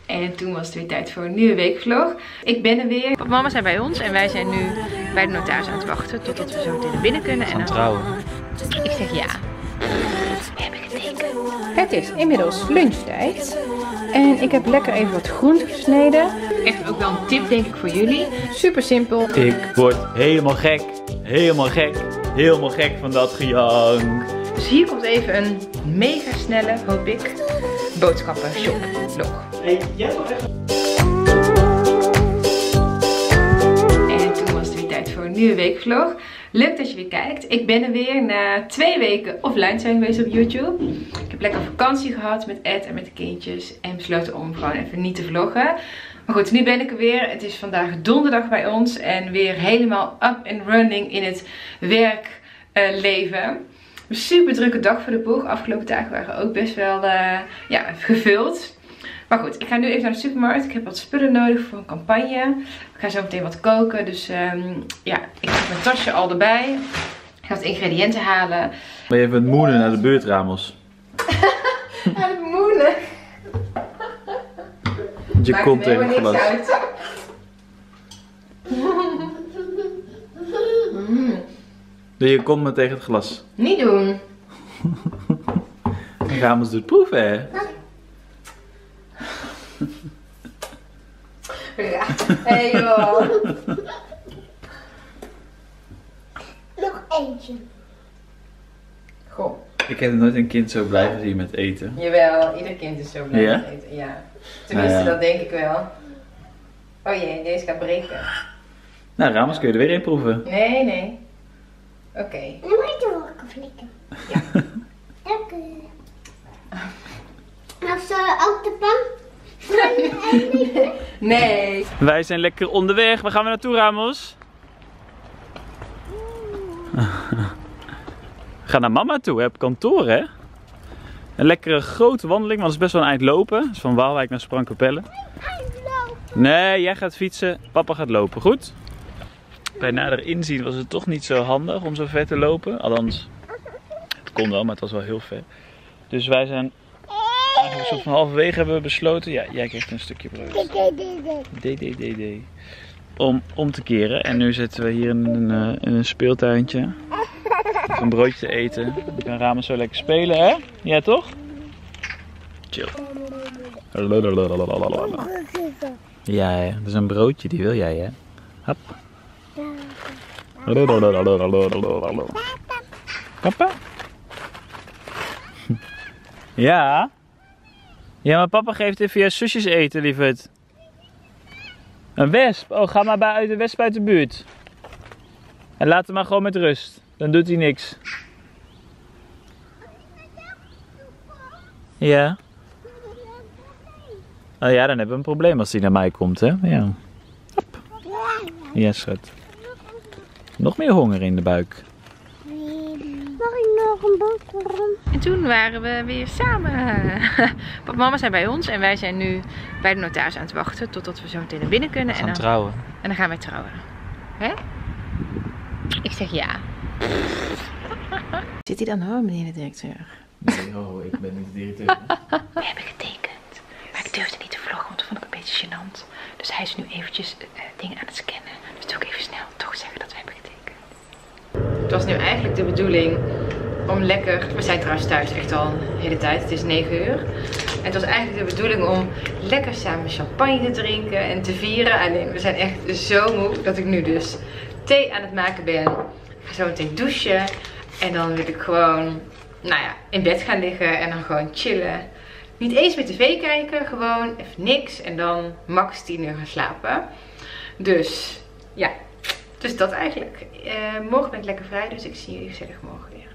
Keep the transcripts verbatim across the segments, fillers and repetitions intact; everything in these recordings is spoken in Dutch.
En toen was het weer tijd voor een nieuwe weekvlog. Ik ben er weer. Papa, mama zijn bij ons en wij zijn nu bij de notaris aan het wachten totdat we zo meteen naar binnen kunnen. En dan trouwen. Ik zeg ja. We hebben getekend. Het is inmiddels lunchtijd. En ik heb lekker even wat groenten gesneden. Echt ook wel een tip denk ik voor jullie. Super simpel. Ik word helemaal gek. Helemaal gek. Helemaal gek van dat gejank. Dus hier komt even een mega snelle, hoop ik, boodschappen shop vlog. Hey, jij nog even. En toen was het weer tijd voor een nieuwe weekvlog. Leuk dat je weer kijkt. Ik ben er weer na twee weken offline zijn geweest op YouTube. Ik heb lekker vakantie gehad met Ed en met de kindjes. En besloten om gewoon even niet te vloggen. Maar goed, nu ben ik er weer. Het is vandaag donderdag bij ons. En weer helemaal up and running in het werkleven. Een super drukke dag voor de boeg. Afgelopen dagen waren ook best wel uh, ja, gevuld. Maar goed, ik ga nu even naar de supermarkt. Ik heb wat spullen nodig voor een campagne. Ik ga zo meteen wat koken. Dus um, ja, ik heb mijn tasje al erbij. Ik ga wat ingrediënten halen. Ben je even het moenen naar de beurt, Ramos? Aan het moenen? Je Maakt komt er tegen het helemaal glas. niks uit. Mm. Doe je kont maar tegen het glas. Niet doen. Ramos doet proeven, hè? Ja, hey joh. Nog eentje. Goh. Ik heb nooit een kind zo blij gezien met eten. Jawel, ieder kind is zo blij Ja? met eten. Ja. Tenminste, Nou ja. dat denk ik wel. Oh jee, deze gaat breken. Nou, Ramos, kun je er weer in proeven? Nee, nee. Oké. Okay. Nu moet je ook flikken. Ja. Dank u. Als uh, ook de pan. Nee. Wij zijn lekker onderweg. Waar gaan we naartoe, Ramos? We gaan naar mama toe, hè, op kantoor, hè? Een lekkere grote wandeling, want het is best wel een eind lopen. Dus van Waalwijk naar Sprangkapelle. Nee, jij gaat fietsen, papa gaat lopen, goed? Bij nader inzien was het toch niet zo handig om zo ver te lopen. Althans, het kon wel, maar het was wel heel ver. Dus wij zijn eigenlijk zo van halverwege hebben we besloten. Ja, jij krijgt een stukje brood. D, D, D, D. Om, om te keren. En nu zitten we hier in een, in een speeltuintje. Even een broodje te eten. Dan kan Ramos zo lekker spelen, hè? Ja, toch? Chill. Ja, hè? Dat is een broodje, die wil jij, hè? Hop. Papa? Ja? Ja, maar papa geeft even je zusjes eten, lieverd. Een wesp? Oh, ga maar bij, uit de wesp uit de buurt. En laat hem maar gewoon met rust. Dan doet hij niks. Ja? Oh ja, dan hebben we een probleem als hij naar mij komt, hè? Ja. Hop. Ja, schat. Nog meer honger in de buik. Mag ik nog een boterham? En toen waren we weer samen. Papa en mama zijn bij ons en wij zijn nu bij de notaris aan het wachten totdat we zo meteen naar binnen kunnen. We gaan en dan, trouwen. En dan gaan wij trouwen. Hè? Ik zeg ja. Zit hij dan hoor, meneer de directeur? Nee, oh, ik ben niet de directeur. We hebben getekend. Maar ik durfde niet te vloggen, want dat vond ik een beetje gênant. Dus hij is nu eventjes uh, dingen aan het scannen. Dus doe ik even snel toch zeggen dat we hebben getekend. Het was nu eigenlijk de bedoeling om lekker... We zijn trouwens thuis echt al de hele tijd. Het is negen uur. En het was eigenlijk de bedoeling om lekker samen champagne te drinken en te vieren. Alleen we zijn echt zo moe dat ik nu dus thee aan het maken ben. Ik ga zo meteen douchen. En dan wil ik gewoon, nou ja, in bed gaan liggen en dan gewoon chillen. Niet eens met tv kijken, gewoon even niks. En dan max tien uur gaan slapen. Dus, ja. Dus dat eigenlijk. Uh, morgen ben ik lekker vrij, dus ik zie jullie gezellig morgen weer.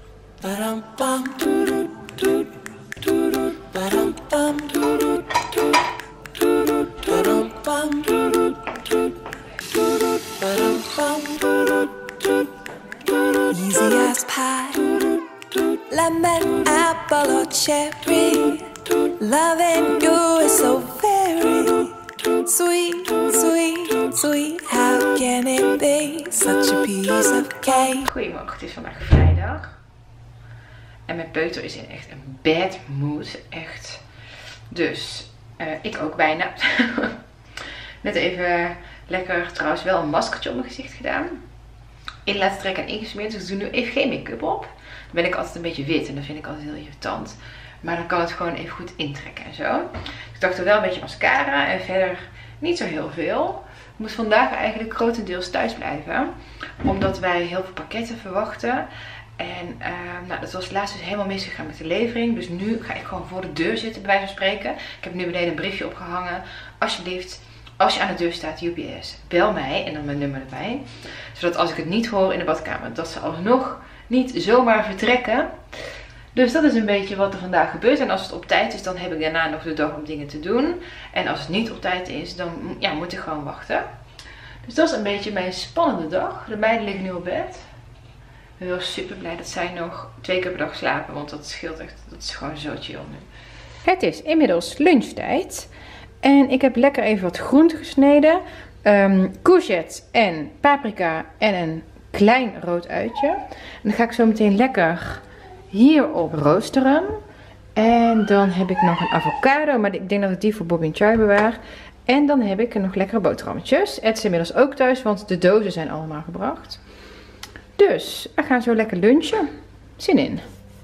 Easy as pie, lemon, apple or cherry. Loving you is so very sweet, sweet, sweet. How can it be such a piece of cake? Goedemorgen, het is vandaag vrijdag. En mijn peuter is in echt een bad mood, echt. Dus Uh, ik ook bijna. Net even lekker trouwens wel een maskertje op mijn gezicht gedaan. In laten trekken en ingesmeerd. Dus ik doe nu even geen make-up op. Dan ben ik altijd een beetje wit en dat vind ik altijd heel irritant. Maar dan kan het gewoon even goed intrekken en zo. Dus ik dacht er wel een beetje mascara en verder niet zo heel veel. Ik moet vandaag eigenlijk grotendeels thuis blijven. Omdat wij heel veel pakketten verwachten. En uh, nou, dat was laatst dus helemaal misgegaan met de levering. Dus nu ga ik gewoon voor de deur zitten, bij wijze van spreken. Ik heb nu beneden een briefje opgehangen. Alsjeblieft, als je aan de deur staat, U P S, bel mij. En dan mijn nummer erbij. Zodat als ik het niet hoor in de badkamer, dat ze alsnog niet zomaar vertrekken. Dus dat is een beetje wat er vandaag gebeurt. En als het op tijd is, dan heb ik daarna nog de dag om dingen te doen. En als het niet op tijd is, dan ja, moet ik gewoon wachten. Dus dat is een beetje mijn spannende dag. De meiden liggen nu op bed. Ik ben wel super blij dat zij nog twee keer per dag slapen. Want dat scheelt echt. Dat is gewoon zo chill nu. Het is inmiddels lunchtijd. En ik heb lekker even wat groenten gesneden. Um, courgette en paprika en een klein rood uitje. En dan ga ik zo meteen lekker hierop roosteren. En dan heb ik nog een avocado. Maar ik denk dat ik die voor Bobby en Chai bewaar. En dan heb ik nog lekkere boterhammetjes. Ed is inmiddels ook thuis, want de dozen zijn allemaal gebracht. Dus, we gaan zo lekker lunchen. Zin in.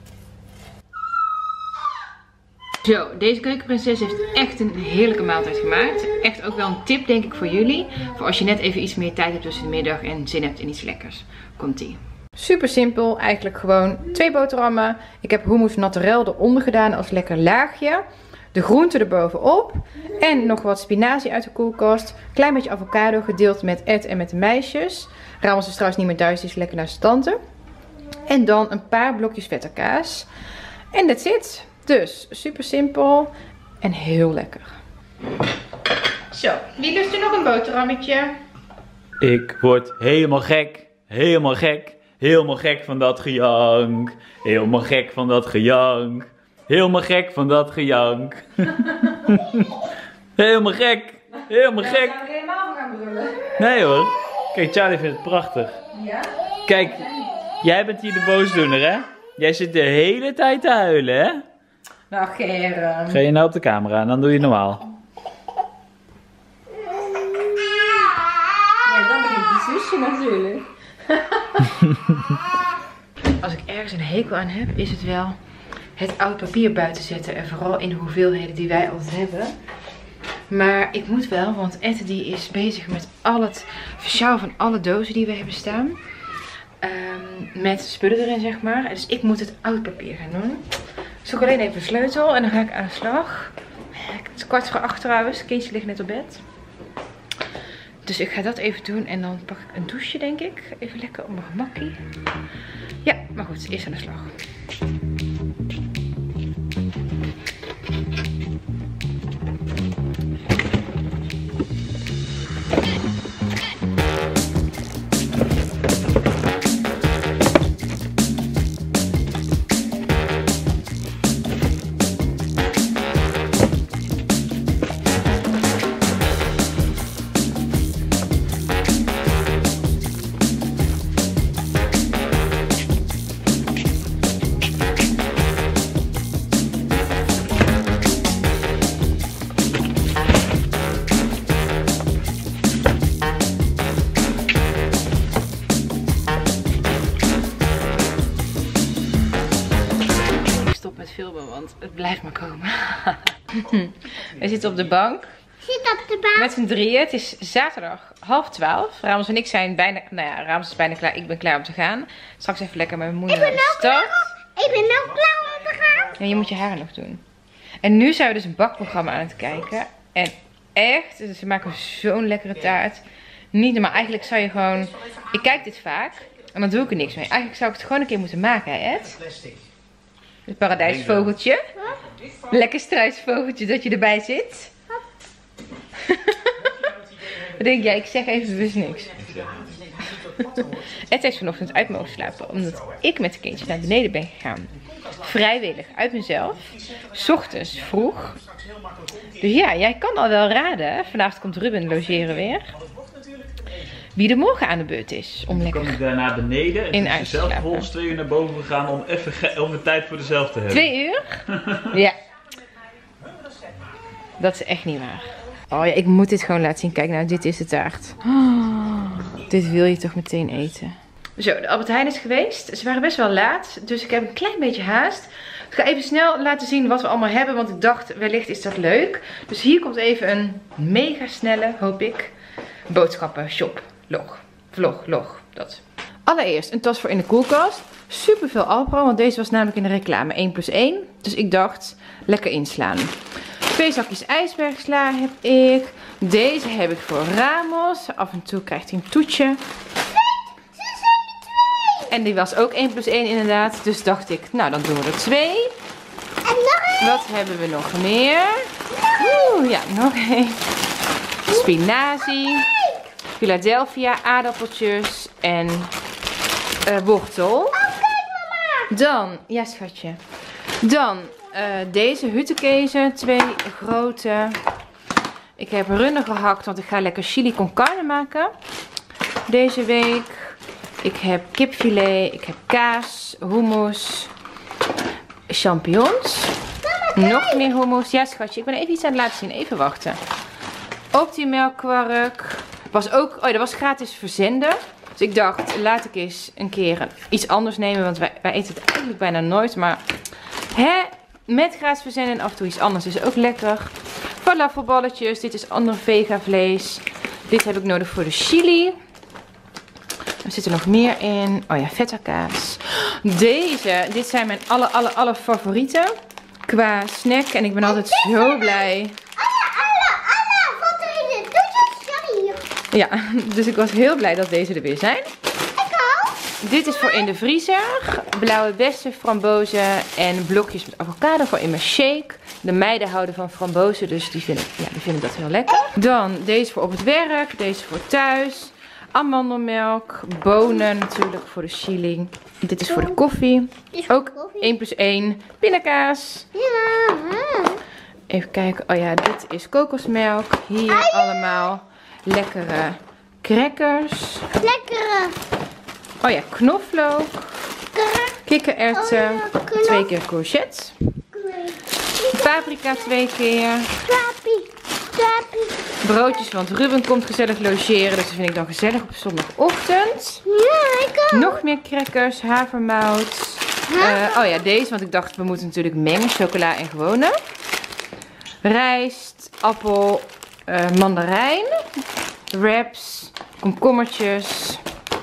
Zo, deze keukenprinses heeft echt een heerlijke maaltijd gemaakt. Echt ook wel een tip denk ik voor jullie. Voor als je net even iets meer tijd hebt tussen de middag en zin hebt in iets lekkers. Komt-ie. Super simpel, eigenlijk gewoon twee boterhammen. Ik heb hummus naturel eronder gedaan als lekker laagje. De groenten erbovenop. En nog wat spinazie uit de koelkast. Klein beetje avocado gedeeld met Ed en met de meisjes. Ramos is trouwens niet meer thuis, die is lekker naar zijn tante. En dan een paar blokjes vette kaas. En that's it. Dus super simpel en heel lekker. Zo, wie lust er nog een boterhammetje? Ik word helemaal gek. Helemaal gek. Helemaal gek van dat gejank. Helemaal gek van dat gejank. Helemaal gek van dat gejank. Helemaal gek. Helemaal gek. Zou ik helemaal gaan brullen? Nee hoor. Kijk, Charlie vindt het prachtig. Ja? Kijk, jij bent hier de boosdoener, hè? Jij zit de hele tijd te huilen, hè? Nou, Germ. Ga je nou op de camera en dan doe je normaal. Ja, dan ben ik die zusje natuurlijk. Als ik ergens een hekel aan heb, is het wel het oud papier buiten zetten. En vooral in de hoeveelheden die wij altijd hebben. Maar ik moet wel, want Ed die is bezig met al het versjouwen van alle dozen die we hebben staan. Um, met spullen erin, zeg maar. Dus ik moet het oud papier gaan doen. Ik zoek alleen even een sleutel en dan ga ik aan de slag. Het is kwart voor acht trouwens. Het kindje ligt net op bed. Dus ik ga dat even doen en dan pak ik een douche, denk ik. Even lekker op mijn gemakkie. Ja, maar goed, eerst aan de slag. Want het blijft maar komen. We zitten op de bank. Zit op de bank. Met z'n drieën. Het is zaterdag half twaalf. Ramos en ik zijn bijna... Nou ja, Ramos is bijna klaar. Ik ben klaar om te gaan. Straks even lekker met mijn moeder naar de stad. Ik ben ook klaar om te gaan. Ja, je moet je haar nog doen. En nu zijn we dus een bakprogramma aan het kijken. En echt, ze maken zo'n lekkere taart. Niet normaal. Eigenlijk zou je gewoon... Ik kijk dit vaak. En dan doe ik er niks mee. Eigenlijk zou ik het gewoon een keer moeten maken, hè Ed? Het paradijsvogeltje. Lekker struisvogeltje dat je erbij zit. Wat denk jij? Ik zeg even bewust niks. Ed heeft vanochtend uit mogen slapen. Omdat ik met de kindjes naar beneden ben gegaan. Vrijwillig, uit mezelf. 's Ochtends vroeg. Dus ja, jij kan al wel raden. Vanavond komt Ruben logeren weer. Wie er morgen aan de beurt is. Om lekker Dan kom ik daar naar beneden. En in is huis te zelf slapen. volgens twee uur naar boven gegaan om even, ge- even tijd voor dezelfde te hebben. Twee uur? Ja. Dat is echt niet waar. Oh ja, ik moet dit gewoon laten zien. Kijk nou, dit is de taart. Oh, dit wil je toch meteen eten. Zo, de Albert Heijn is geweest. Ze waren best wel laat, dus ik heb een klein beetje haast. Ik ga even snel laten zien wat we allemaal hebben, want ik dacht wellicht is dat leuk. Dus hier komt even een mega snelle, hoop ik, boodschappen shop log. Vlog, log, dat. Allereerst een tas voor in de koelkast. Super veel Alpro, want deze was namelijk in de reclame één plus één. Dus ik dacht, lekker inslaan. Twee zakjes ijsbergsla heb ik. Deze heb ik voor Ramos. Af en toe krijgt hij een toetje. En die was ook één plus één inderdaad. Dus dacht ik, nou dan doen we er twee. En nog één. Wat hebben we nog meer? Oeh, ja, nog één. Spinazie. Philadelphia, aardappeltjes en uh, wortel. Oh, kijk mama. Dan, ja schatje. Dan uh, deze huttenkezen, twee grote. Ik heb runnen gehakt, want ik ga lekker chili con carne maken. Deze week. Ik heb kipfilet, ik heb kaas, hummus, champignons. Nog meer hummus. Ja schatje, ik ben even iets aan het laten zien. Even wachten. Optimelkwark. Was ook, oh ja, dat was gratis verzenden. Dus ik dacht, laat ik eens een keer iets anders nemen. Want wij, wij eten het eigenlijk bijna nooit. Maar hè, met gratis verzenden en af en toe iets anders is ook lekker. Falafelballetjes. Dit is ander vega vlees. Dit heb ik nodig voor de chili. Er zit er nog meer in. Oh ja, feta kaas. Deze, dit zijn mijn aller, aller, aller favorieten. Qua snack. En ik ben altijd zo blij. Ja, dus ik was heel blij dat deze er weer zijn. Dit is voor in de vriezer. Blauwe bessen, frambozen en blokjes met avocado voor in mijn shake. De meiden houden van frambozen, dus die vinden, ja, die vinden dat heel lekker. Dan deze voor op het werk, deze voor thuis. Amandelmelk, bonen natuurlijk voor de chili. Dit is voor de koffie. Ook één plus één. Pindakaas. Even kijken. Oh ja, dit is kokosmelk. Hier allemaal lekkere crackers. Lekkere. Oh ja, knoflook. Kikkererwten. Oh ja, twee keer courgettes. Paprika twee keer. Slaapie. Slaapie. Broodjes, want Ruben komt gezellig logeren. Dus dat vind ik dan gezellig op zondagochtend. Ja, ik ook. Nog meer crackers, havermout. Uh, oh ja, deze, want ik dacht we moeten natuurlijk mengen. Chocola en gewone. Rijst, appel, uh, mandarijn. Wraps, komkommertjes.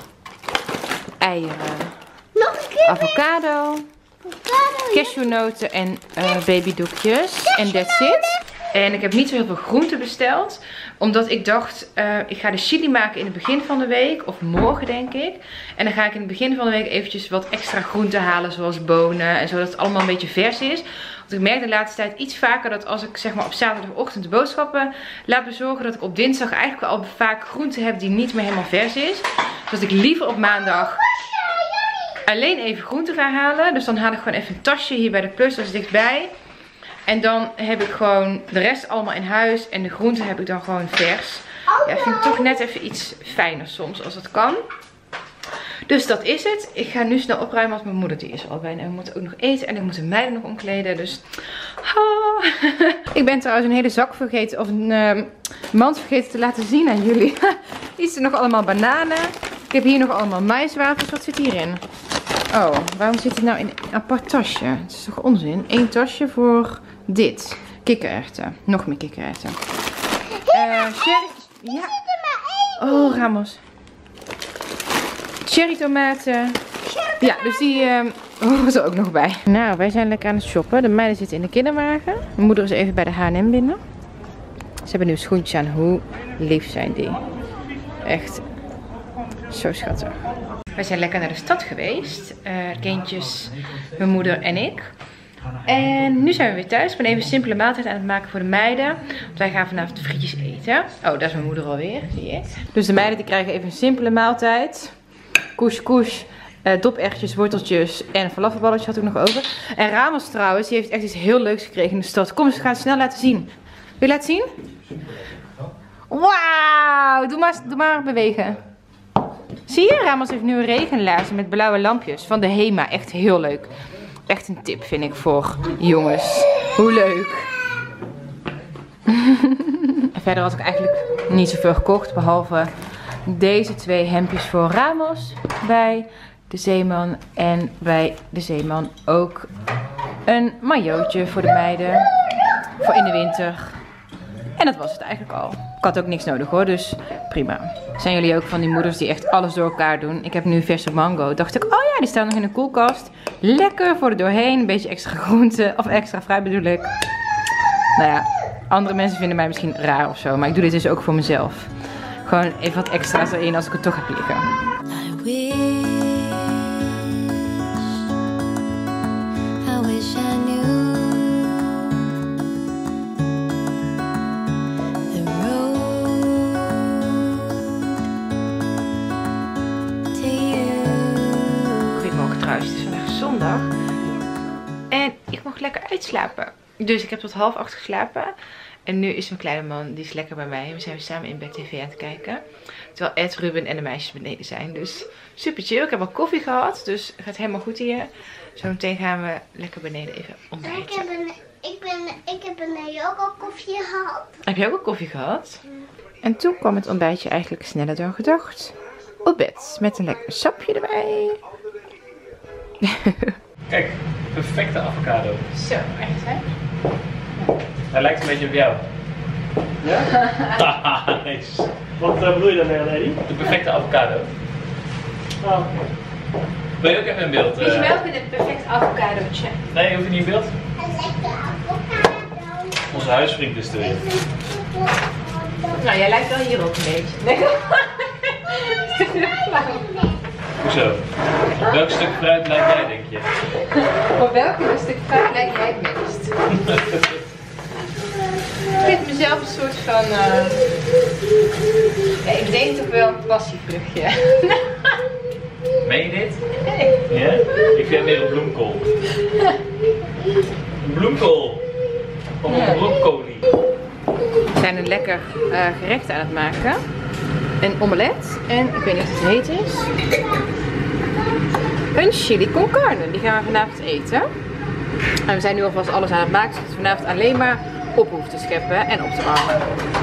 Eieren. Nog een keer. Avocado. Avocado. Cashewnoten en uh, babydoekjes. En that's it. En ik heb niet zo heel veel groenten besteld. Omdat ik dacht, uh, ik ga de chili maken in het begin van de week. Of morgen denk ik. En dan ga ik in het begin van de week eventjes wat extra groenten halen. Zoals bonen. En zodat het allemaal een beetje vers is. Want ik merk de laatste tijd iets vaker dat als ik zeg maar op zaterdagochtend de boodschappen laat bezorgen. Dat ik op dinsdag eigenlijk al vaak groenten heb die niet meer helemaal vers is. Dus dat ik liever op maandag alleen even groenten ga halen. Dus dan haal ik gewoon even een tasje hier bij de Plus. Dat is dichtbij. En dan heb ik gewoon de rest allemaal in huis. En de groenten heb ik dan gewoon vers. Ja, vind ik toch net even iets fijner soms als het kan. Dus dat is het. Ik ga nu snel opruimen, want mijn moeder die is al bijna. En we moeten ook nog eten en ik moet de meiden nog omkleden. Dus ah. Ik ben trouwens een hele zak vergeten, of een uh, mand vergeten te laten zien aan jullie. Hier zitten nog allemaal bananen. Ik heb hier nog allemaal maïswafels. Wat zit hierin? Oh, waarom zit het nou in een apart tasje? Het is toch onzin? Eén tasje voor dit. Kikkererwten. Nog meer kikkererwten. Uh, cherry... Ja. Oh, Ramos. Cherry tomaten. Ja, dus die uh, horen er ook nog bij. Nou, wij zijn lekker aan het shoppen. De meiden zitten in de kinderwagen. Mijn moeder is even bij de H en M binnen. Ze hebben nu schoentjes aan. Hoe lief zijn die? Echt zo schattig. Wij zijn lekker naar de stad geweest. Uh, kindjes, mijn moeder en ik. En nu zijn we weer thuis. Ik ben even een simpele maaltijd aan het maken voor de meiden. Want wij gaan vanavond frietjes eten. Oh, daar is mijn moeder alweer. Zie je het? Dus de meiden die krijgen even een simpele maaltijd. Couscous, uh, doperwtjes, worteltjes en falafelballetjes had ik nog over. En Ramos trouwens, die heeft echt iets heel leuks gekregen in de stad. Kom eens, we gaan het snel laten zien. Wil je laten zien? Wauw, doe maar, doe maar bewegen. Zie je? Ramos heeft nu een regenlaarzen met blauwe lampjes van de Hema. Echt heel leuk. Echt een tip vind ik voor jongens. Hoe leuk. En verder had ik eigenlijk niet zoveel gekocht. Behalve deze twee hemdjes voor Ramos bij de Zeeman. En bij de Zeeman ook een maillotje voor de meiden. Voor in de winter. En dat was het eigenlijk al. Ik had ook niks nodig hoor, dus prima. Zijn jullie ook van die moeders die echt alles door elkaar doen? Ik heb nu verse mango. Dacht ik, oh ja, die staan nog in de koelkast. Lekker voor er doorheen. Een beetje extra groente. Of extra fruit bedoel ik. Nou ja, andere mensen vinden mij misschien raar of zo. Maar ik doe dit dus ook voor mezelf. Gewoon even wat extra's erin als ik het toch heb liggen. I wish, I wish I knew the road to you. Goedemorgen trouwens, het is vandaag zondag. En ik mag lekker uitslapen. Dus ik heb tot half acht geslapen. En nu is mijn kleine man, die is lekker bij mij. We zijn samen in bed tv aan het kijken. Terwijl Ed, Ruben en de meisjes beneden zijn. Dus super chill. Ik heb al koffie gehad. Dus het gaat helemaal goed hier. Zometeen gaan we lekker beneden even ontbijten. Ik heb een, ik ben, ik heb een yoga koffie gehad. Heb je ook al koffie gehad? En toen kwam het ontbijtje eigenlijk sneller dan gedacht. Op bed. Met een lekker sapje erbij. Kijk, perfecte avocado. Zo, echt hè? Hij lijkt een beetje op jou. Ja? Nice. Wat uh, bedoel je daarmee, Lady? De perfecte avocado. Oh. Ben je ook even in beeld? Weet je Uh... wel, ik een perfect avocadootje. Nee, hoef je niet in beeld? Een lekker avocado. Onze huisvriend is erin. Nou, jij lijkt wel hier ook een beetje. Nee. Hoezo? Op welk stuk fruit lijkt jij, denk je? Op welk stuk fruit lijkt jij het meest? Ik vind mezelf een soort van... Uh... Ja, ik denk toch wel een passievruchtje. Meen je dit? Nee. Ja? Ik vind meer een bloemkool. Een bloemkool. Of een Ja. broccoli. We zijn een lekker uh, gerecht aan het maken. Een omelet. En ik weet niet of het heet is. Een chili con carne. Die gaan we vanavond eten. En we zijn nu alvast alles aan het maken. Zodat we vanavond alleen maar op hoeven te scheppen en op te warmen.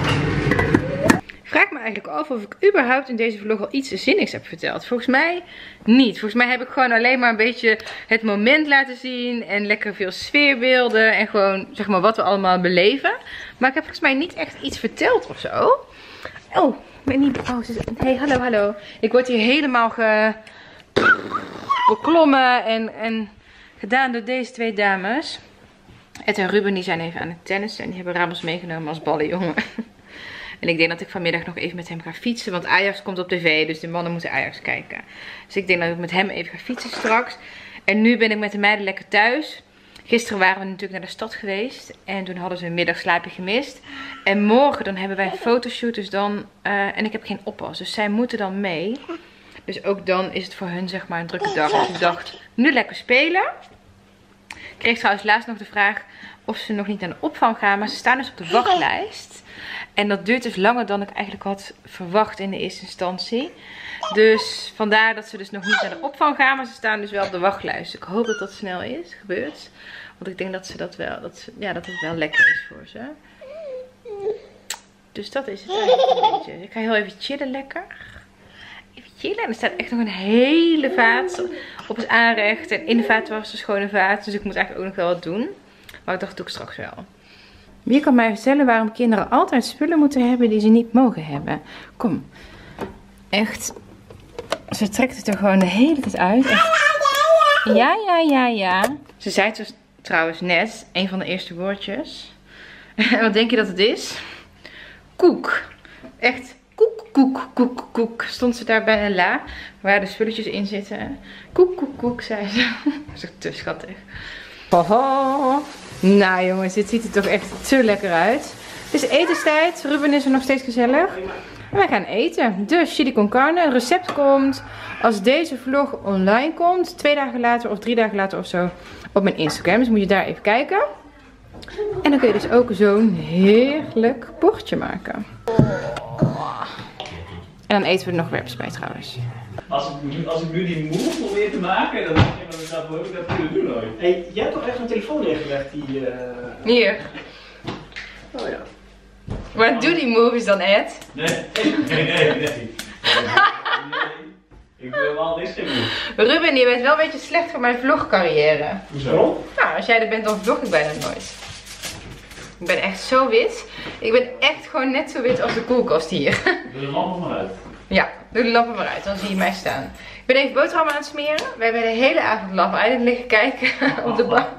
Ik vraag me eigenlijk af of ik überhaupt in deze vlog al iets zinnigs heb verteld. Volgens mij niet. Volgens mij heb ik gewoon alleen maar een beetje het moment laten zien. En lekker veel sfeerbeelden. En gewoon zeg maar wat we allemaal beleven. Maar ik heb volgens mij niet echt iets verteld of zo. Oh, ik ben niet... Oh, ze... Hey, hallo, hallo. Ik word hier helemaal ge... beklommen en, en gedaan door deze twee dames. Ed en Ruben die zijn even aan het tennissen. En die hebben Ramos meegenomen als ballenjongen. En ik denk dat ik vanmiddag nog even met hem ga fietsen. Want Ajax komt op tv, dus de mannen moeten Ajax kijken. Dus ik denk dat ik met hem even ga fietsen straks. En nu ben ik met de meiden lekker thuis. Gisteren waren we natuurlijk naar de stad geweest. En toen hadden ze een middagslaapje gemist. En morgen dan hebben wij een fotoshoot. Dus dan, uh, en ik heb geen oppas. Dus zij moeten dan mee. Dus ook dan is het voor hun zeg maar een drukke dag. Dus ik dacht, nu lekker spelen. Ik kreeg trouwens laatst nog de vraag of ze nog niet naar de opvang gaan. Maar ze staan dus op de wachtlijst. En dat duurt dus langer dan ik eigenlijk had verwacht in de eerste instantie. Dus vandaar dat ze dus nog niet naar de opvang gaan. Maar ze staan dus wel op de wachtlijst. Ik hoop dat dat snel is, gebeurt. Want ik denk dat ze dat wel, dat ze, ja, dat het wel lekker is voor ze. Dus dat is het eigenlijk een beetje. Ik ga heel even chillen lekker. Even chillen. En er staat echt nog een hele vaat op het aanrecht. En in de vaat was een schone vaat. Dus ik moet eigenlijk ook nog wel wat doen. Maar ik dacht, dat doe ik straks wel. Wie kan mij vertellen waarom kinderen altijd spullen moeten hebben die ze niet mogen hebben? Kom. Echt. Ze trekt het er gewoon de hele tijd uit. Echt. Ja, ja, ja, ja. Ze zei het dus trouwens net. Een van de eerste woordjes. En wat denk je dat het is? Koek. Echt. Koek, koek, koek, koek. Stond ze daar bij een la. Waar de spulletjes in zitten. Koek, koek, koek, zei ze. Dat is echt te schattig. Hoho. Nou jongens, dit ziet er toch echt te lekker uit. Het is etenstijd. Ruben is er nog steeds gezellig. En wij gaan eten. Dus chili con carne. Het recept komt als deze vlog online komt. Twee dagen later of drie dagen later of zo op mijn Instagram. Dus moet je daar even kijken. En dan kun je dus ook zo'n heerlijk bordje maken. En dan eten we er nog wraps bij trouwens. Als ik, nu, als ik nu die move probeer te maken, dan denk ik dat ik dat ook dat kunnen doen nooit. Hey, jij hebt toch echt een telefoon neergelegd die... Uh... Hier. Oh ja. Maar doe die moves dan, Ed. Nee, nee, nee, nee. Ik doe helemaal niks geen moves. Ruben, je bent wel een beetje slecht voor mijn vlogcarrière. Hoezo? Nou, als jij er bent, dan vlog ik bijna nooit. Ik ben echt zo wit. Ik ben echt gewoon net zo wit als de koelkast hier. Doe de lampen maar uit. Ja, doe de lampen maar uit, dan zie je mij staan. Ik ben even boterhammen aan het smeren. We hebben de hele avond Love Island liggen kijken op de bank.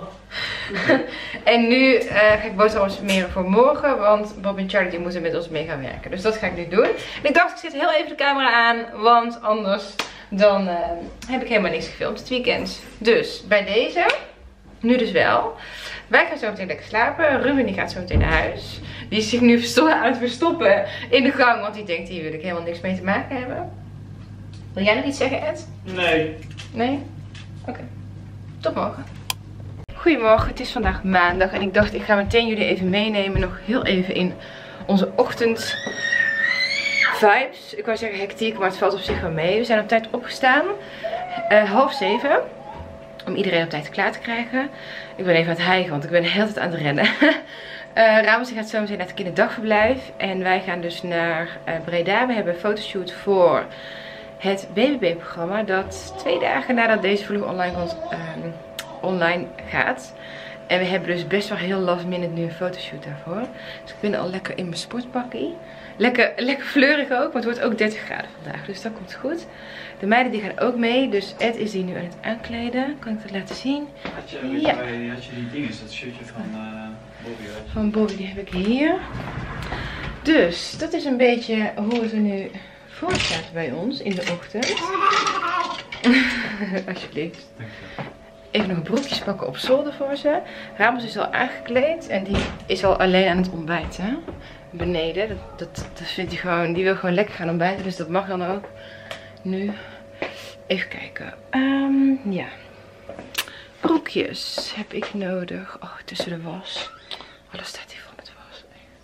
En nu uh, ga ik boterhammen smeren voor morgen, want Bob en Charlie die moeten met ons mee gaan werken. Dus dat ga ik nu doen. En ik dacht, ik zet heel even de camera aan, want anders dan uh, heb ik helemaal niks gefilmd het weekend. Dus bij deze, nu dus wel. Wij gaan zo meteen lekker slapen. Ruben die gaat zo meteen naar huis. Die is zich nu aan het verstoppen in de gang, want die denkt hier wil ik helemaal niks mee te maken hebben. Wil jij nog iets zeggen, Ed? Nee. Nee? Oké. Okay. Tot morgen. Goedemorgen, het is vandaag maandag en ik dacht ik ga meteen jullie even meenemen, nog heel even in onze ochtend vibes. Ik wou zeggen hectiek, maar het valt op zich wel mee. We zijn op tijd opgestaan, uh, half zeven, om iedereen op tijd klaar te krijgen. Ik ben even aan het hijgen, want ik ben de hele tijd aan het rennen. uh, Ramos gaat zo meteen naar het kinderdagverblijf en wij gaan dus naar uh, Breda. We hebben een fotoshoot voor het B B B-programma dat twee dagen nadat deze vlog online komt, uh, online gaat. En we hebben dus best wel heel last minute nu een fotoshoot daarvoor. Dus ik ben al lekker in mijn sportpakkie. Lekker, lekker fleurig ook, want het wordt ook dertig graden vandaag. Dus dat komt goed. De meiden die gaan ook mee. Dus Ed is die nu aan het aankleden. Kan ik dat laten zien? Had je, ja. bij, had je die dingen, dat shirtje van uh, Bobby? Van Bobby, die heb ik hier. Dus dat is een beetje hoe het er nu voor staat bij ons in de ochtend. Alsjeblieft. Even nog broekjes pakken op zolder voor ze. Ramos is al aangekleed en die is al alleen aan het ontbijten. Beneden. Dat, dat, dat vindt hij gewoon. Die wil gewoon lekker gaan ontbijten. Dus dat mag dan ook. Nu. Even kijken. Um, ja. Broekjes heb ik nodig. Oh, tussen de was. Alles staat hier vol met was.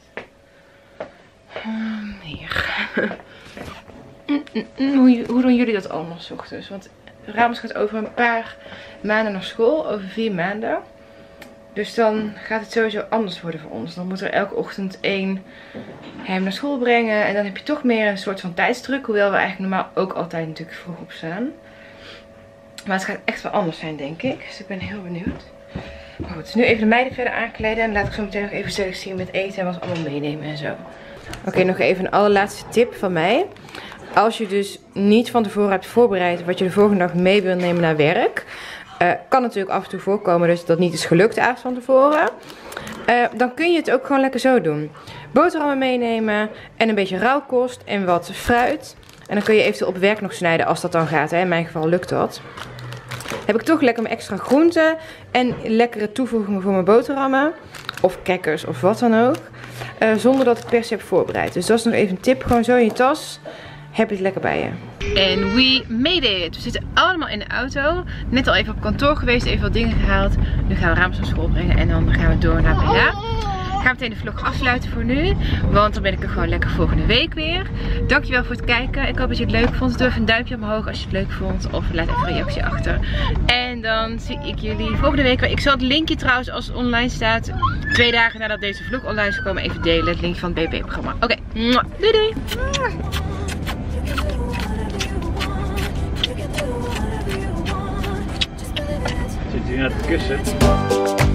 Um, hier. mm, mm, mm. Hoe, hoe doen jullie dat allemaal 's ochtends? Want Ramos gaat over een paar maanden naar school, over vier maanden. Dus dan gaat het sowieso anders worden voor ons. Dan moet er elke ochtend één hem naar school brengen. En dan heb je toch meer een soort van tijdsdruk. Hoewel we eigenlijk normaal ook altijd natuurlijk vroeg opstaan. Maar het gaat echt wel anders zijn, denk ik. Dus ik ben heel benieuwd. Maar goed, dus nu even de meiden verder aankleden. En laat ik zo meteen nog even selecteren met eten en wat allemaal meenemen en zo. Oké, okay, nog even een allerlaatste tip van mij. Als je dus niet van tevoren hebt voorbereid wat je de volgende dag mee wil nemen naar werk. Uh, kan natuurlijk af en toe voorkomen dus dat niet is gelukt de avond van tevoren. Uh, dan kun je het ook gewoon lekker zo doen. Boterhammen meenemen en een beetje rauwkost en wat fruit. En dan kun je eventueel op werk nog snijden als dat dan gaat. Hè. In mijn geval lukt dat. Heb ik toch lekker mijn extra groenten en lekkere toevoegingen voor mijn boterhammen. Of crackers of wat dan ook. Uh, zonder dat ik per se heb voorbereid. Dus dat is nog even een tip. Gewoon zo in je tas. Heb je het lekker bij je. En we made it. We zitten allemaal in de auto. Net al even op kantoor geweest. Even wat dingen gehaald. Nu gaan we Ramos naar school brengen. En dan gaan we door naar Breda. Ik ga meteen de vlog afsluiten voor nu. Want dan ben ik er gewoon lekker volgende week weer. Dankjewel voor het kijken. Ik hoop dat je het leuk vond. Doe even een duimpje omhoog als je het leuk vond. Of laat even een reactie achter. En dan zie ik jullie volgende week weer. Ik zal het linkje trouwens als het online staat. Twee dagen nadat deze vlog online is gekomen. Even delen. Het linkje van het B B B-programma. Oké. Okay. Doei doei. Zit hier naar het kussen?